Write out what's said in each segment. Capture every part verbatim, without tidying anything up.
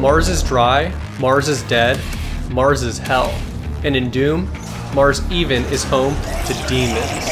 Mars is dry, Mars is dead, Mars is hell. And in Doom, Mars even is home to demons.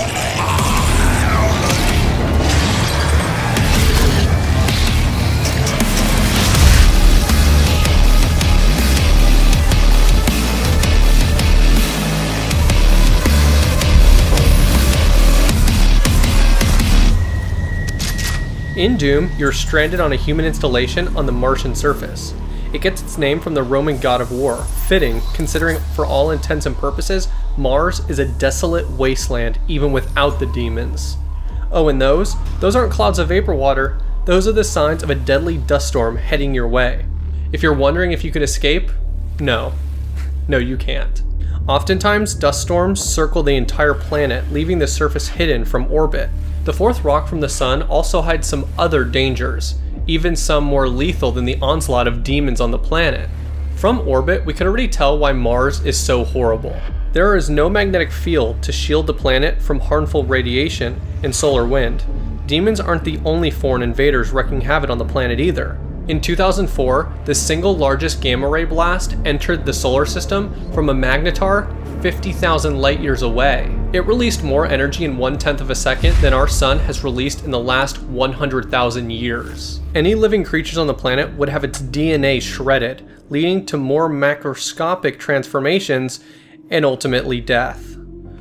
In Doom, you're stranded on a human installation on the Martian surface. It gets its name from the Roman god of war, fitting considering for all intents and purposes, Mars is a desolate wasteland even without the demons. Oh, and those? Those aren't clouds of vapor water, those are the signs of a deadly dust storm heading your way. If you're wondering if you could escape, no. No, you can't. Oftentimes, dust storms circle the entire planet, leaving the surface hidden from orbit. The fourth rock from the sun also hides some other dangers, even some more lethal than the onslaught of demons on the planet. From orbit, we can already tell why Mars is so horrible. There is no magnetic field to shield the planet from harmful radiation and solar wind. Demons aren't the only foreign invaders wreaking havoc on the planet either. In two thousand four, the single largest gamma ray blast entered the solar system from a magnetar fifty thousand light years away. It released more energy in one tenth of a second than our sun has released in the last one hundred thousand years. Any living creatures on the planet would have its D N A shredded, leading to more macroscopic transformations and ultimately death.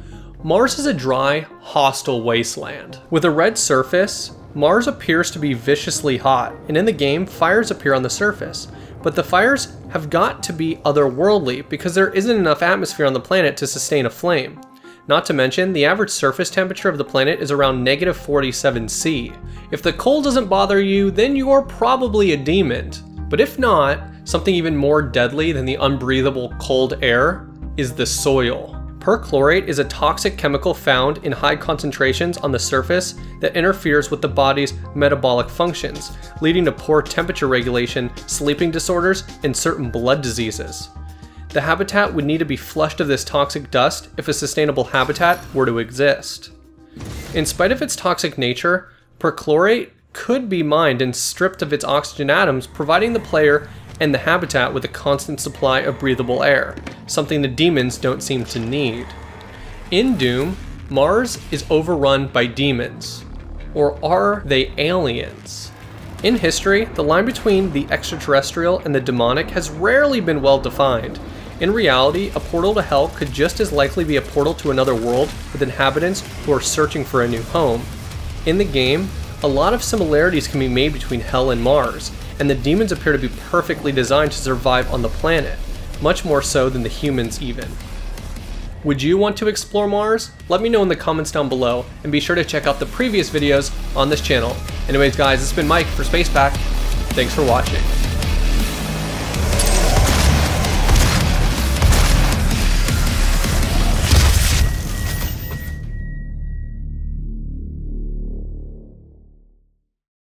Mars is a dry, hostile wasteland. With a red surface, Mars appears to be viciously hot, and in the game, fires appear on the surface. But the fires have got to be otherworldly because there isn't enough atmosphere on the planet to sustain a flame. Not to mention, the average surface temperature of the planet is around negative forty-seven C. If the cold doesn't bother you, then you're probably a demon. But if not, something even more deadly than the unbreathable cold air is the soil. Perchlorate is a toxic chemical found in high concentrations on the surface that interferes with the body's metabolic functions, leading to poor temperature regulation, sleeping disorders, and certain blood diseases. The habitat would need to be flushed of this toxic dust if a sustainable habitat were to exist. In spite of its toxic nature, perchlorate could be mined and stripped of its oxygen atoms, providing the player and the habitat with a constant supply of breathable air, something the demons don't seem to need. In Doom, Mars is overrun by demons. Or are they aliens? In history, the line between the extraterrestrial and the demonic has rarely been well defined. In reality, a portal to hell could just as likely be a portal to another world with inhabitants who are searching for a new home. In the game, a lot of similarities can be made between hell and Mars, and the demons appear to be perfectly designed to survive on the planet, much more so than the humans even. Would you want to explore Mars? Let me know in the comments down below, and be sure to check out the previous videos on this channel. Anyways guys, it's been Mike for Spacepack. Thanks for watching.